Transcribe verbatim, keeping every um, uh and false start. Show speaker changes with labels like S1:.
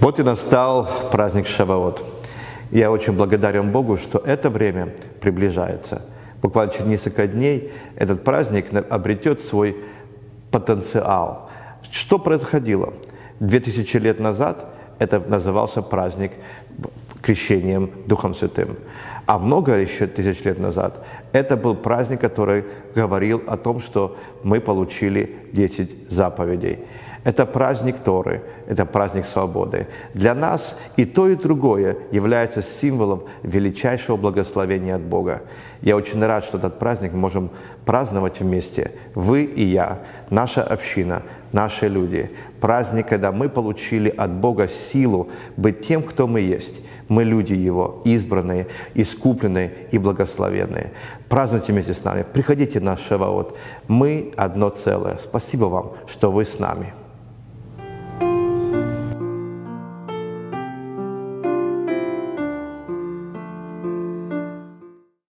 S1: Вот и настал праздник Шавуот. Я очень благодарен Богу, что это время приближается. Буквально через несколько дней этот праздник обретет свой потенциал. Что происходило? Две тысячи лет назад это назывался праздник крещением Духом Святым. А много еще тысяч лет назад это был праздник, который говорил о том, что мы получили десять заповедей. Это праздник Торы, это праздник свободы. Для нас и то, и другое является символом величайшего благословения от Бога. Я очень рад, что этот праздник мы можем праздновать вместе. Вы и я, наша община, наши люди. Праздник, когда мы получили от Бога силу быть тем, кто мы есть. Мы люди Его, избранные, искупленные и благословенные. Празднуйте вместе с нами. Приходите на Шавуот. Мы одно целое. Спасибо вам, что вы с нами.